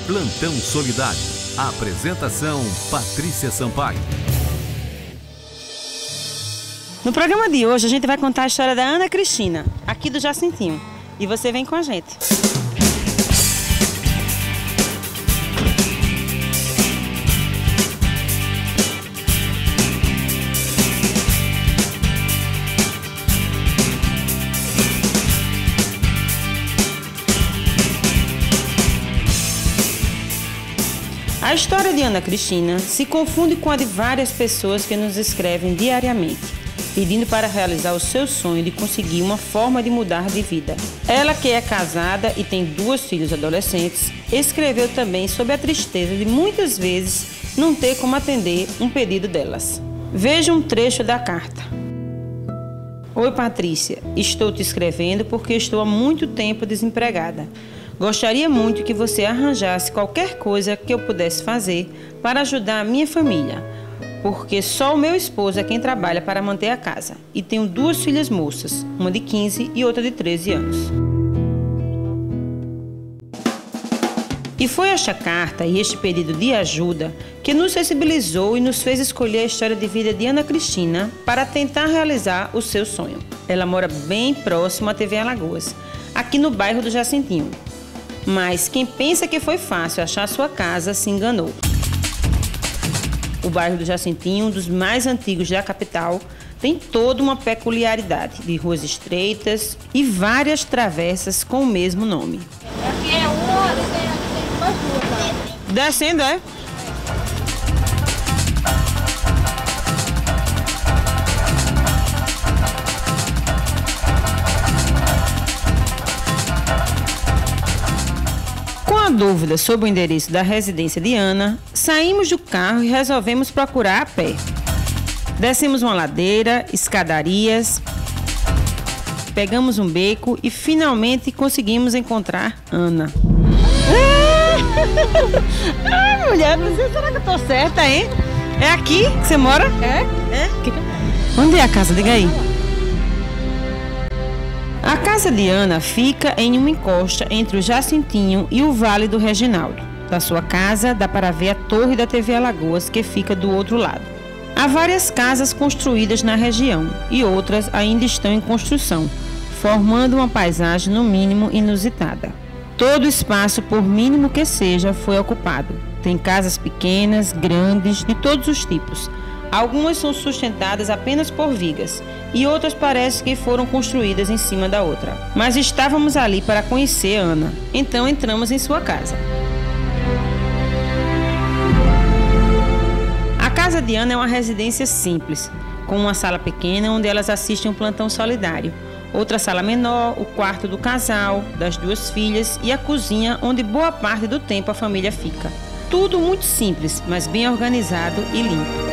Plantão Solidário. Apresentação: Patrícia Sampaio. No programa de hoje a gente vai contar a história da Ana Cristina, aqui do Jacintinho. E você vem com a gente. A história de Ana Cristina se confunde com a de várias pessoas que nos escrevem diariamente, pedindo para realizar o seu sonho de conseguir uma forma de mudar de vida. Ela, que é casada e tem 2 filhos adolescentes, escreveu também sobre a tristeza de muitas vezes não ter como atender um pedido delas. Veja um trecho da carta. Oi, Patrícia, estou te escrevendo porque estou há muito tempo desempregada. Gostaria muito que você arranjasse qualquer coisa que eu pudesse fazer para ajudar a minha família, porque só o meu esposo é quem trabalha para manter a casa. E tenho 2 filhas moças, uma de 15 e outra de 13 anos. E foi esta carta e este pedido de ajuda que nos sensibilizou e nos fez escolher a história de vida de Ana Cristina para tentar realizar o seu sonho. Ela mora bem próximo à TV Alagoas, aqui no bairro do Jacintinho. Mas quem pensa que foi fácil achar sua casa se enganou. O bairro do Jacintinho, um dos mais antigos da capital, tem toda uma peculiaridade de ruas estreitas e várias travessas com o mesmo nome. Aqui é uma, tem 2 ruas. Descendo, é? Com a dúvida sobre o endereço da residência de Ana, saímos do carro e resolvemos procurar a pé. Descemos uma ladeira, escadarias, pegamos um beco e finalmente conseguimos encontrar Ana. Ai, mulher, será que eu tô certa, hein? É aqui que você mora? É? Onde é a casa? Diga aí. A casa de Ana fica em uma encosta entre o Jacintinho e o Vale do Reginaldo. Da sua casa dá para ver a torre da TV Alagoas, que fica do outro lado. Há várias casas construídas na região e outras ainda estão em construção, formando uma paisagem no mínimo inusitada. Todo espaço, por mínimo que seja, foi ocupado. Tem casas pequenas, grandes, de todos os tipos. Algumas são sustentadas apenas por vigas e outras parece que foram construídas em cima da outra. Mas estávamos ali para conhecer Ana, então entramos em sua casa. A casa de Ana é uma residência simples, com uma sala pequena onde elas assistem um plantão solidário, outra sala menor, o quarto do casal, das 2 filhas e a cozinha onde boa parte do tempo a família fica. Tudo muito simples, mas bem organizado e limpo.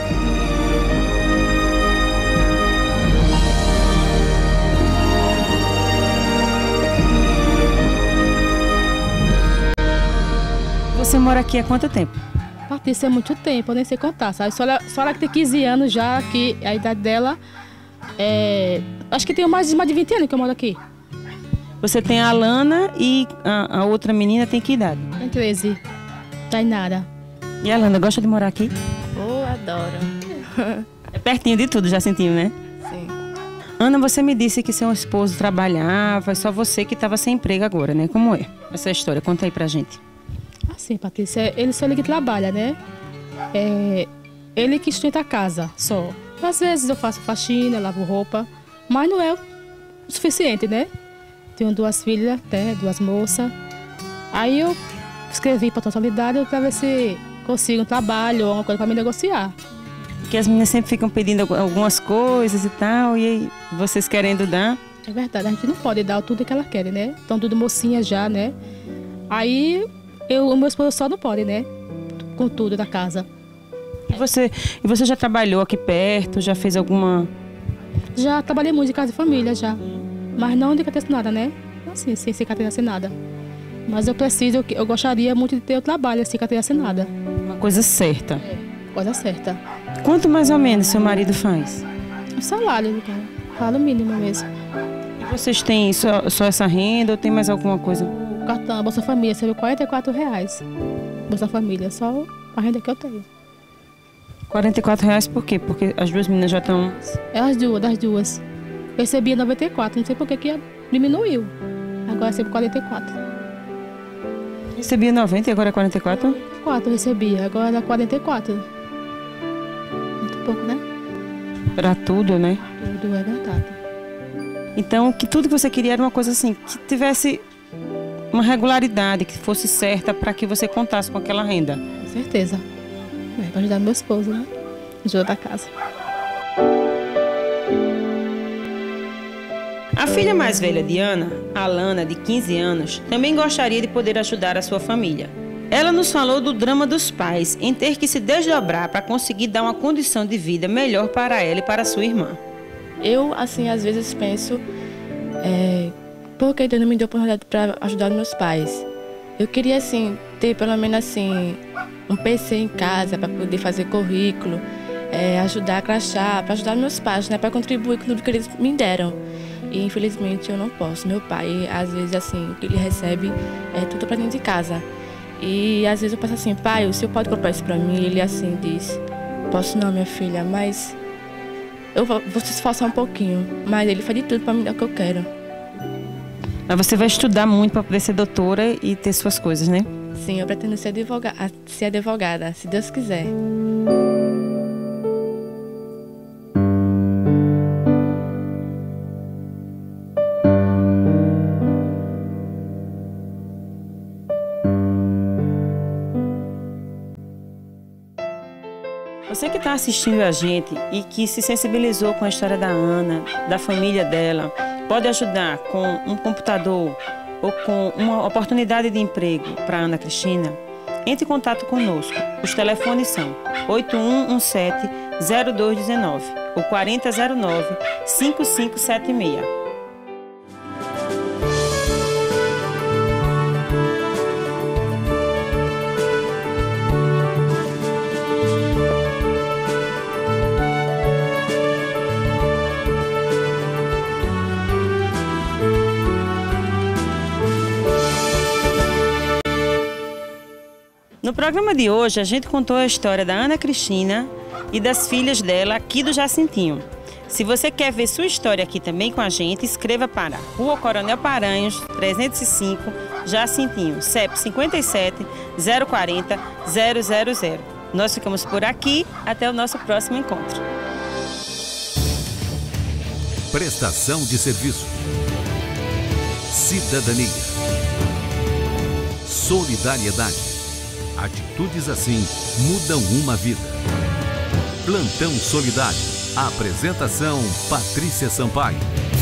Você mora aqui há quanto tempo? Patrícia, é muito tempo, eu nem sei contar, sabe? Só ela que tem 15 anos já, que a idade dela é... Acho que tem mais de 20 anos que eu moro aqui. Você tem a Alana e a outra menina tem que idade? Tem 13. Tainara. E a Alana gosta de morar aqui? Oh, adoro. É pertinho de tudo, Jacintinho, né? Sim. Ana, você me disse que seu esposo trabalhava, só você que estava sem emprego agora, né? Como é essa história? Conta aí pra gente. Assim, Patrícia, ele só ele que trabalha, né? Ele que sustenta a casa, só. Às vezes eu faço faxina, lavo roupa, mas não é o suficiente, né? Tenho 2 filhas, né? 2 moças. Aí eu escrevi para a Solidária para ver se consigo um trabalho ou alguma coisa para me negociar. Porque as meninas sempre ficam pedindo algumas coisas e tal, e aí vocês querendo dar? É verdade, a gente não pode dar tudo que ela quer, né? Estão tudo mocinhas já, né? Aí o meu esposo só não pode, né? Com tudo da casa. E você já trabalhou aqui perto? Já fez alguma... Já trabalhei muito em casa de família, já. Mas não de carteira assinada, né? Assim, sem ser carteira assinada. Mas eu gostaria muito de ter o trabalho assim, carteira assinada. Uma coisa certa. É, coisa certa. Quanto mais ou menos seu marido faz? O salário, salário mínimo mesmo. E vocês têm só essa renda ou tem mais alguma coisa? O cartão, a Bolsa Família, recebeu R$ 44. Bolsa Família, só a renda que eu tenho. R$ 44 por quê? Porque as duas meninas já estão... É das duas. Eu recebia 94, não sei por que diminuiu. Agora eu recebo 44. Recebia 90 e agora é 44? 4 eu recebia, agora é 44. Muito pouco, né? Pra tudo, né? Tudo é verdade. Então, que tudo que você queria era uma coisa assim, que tivesse uma regularidade, que fosse certa para que você contasse com aquela renda. Com certeza. Para ajudar meu esposo, né? Ajuda da casa. A filha mais velha de Ana, Alana, de 15 anos, também gostaria de poder ajudar a sua família. Ela nos falou do drama dos pais em ter que se desdobrar para conseguir dar uma condição de vida melhor para ela e para sua irmã. Eu, assim, às vezes penso, por que Deus não me deu oportunidade para ajudar meus pais? Eu queria, assim, ter pelo menos, assim, um PC em casa para poder fazer currículo, ajudar a crachá, para ajudar meus pais, né, para contribuir com tudo que eles me deram. E, infelizmente, eu não posso. Meu pai, às vezes, assim, o que ele recebe é tudo para dentro de casa. E, às vezes, eu penso assim, pai, o senhor pode comprar isso para mim? Ele, assim, diz, posso não, minha filha, mas eu vou se esforçar um pouquinho. Mas ele faz de tudo para me dar o que eu quero. Mas você vai estudar muito para poder ser doutora e ter suas coisas, né? Sim, eu pretendo ser advogada, se Deus quiser. Você que está assistindo a gente e que se sensibilizou com a história da Ana, da família dela, pode ajudar com um computador ou com uma oportunidade de emprego para Ana Cristina? Entre em contato conosco. Os telefones são 8117-0219 ou 4009-5576. No programa de hoje, a gente contou a história da Ana Cristina e das filhas dela aqui do Jacintinho. Se você quer ver sua história aqui também com a gente, escreva para Rua Coronel Paranhos, 305, Jacintinho, CEP 57 040 000. Nós ficamos por aqui, até o nosso próximo encontro. Prestação de serviço. Cidadania. Solidariedade. Atitudes assim mudam uma vida. Plantão Solidário. Apresentação: Patrícia Sampaio.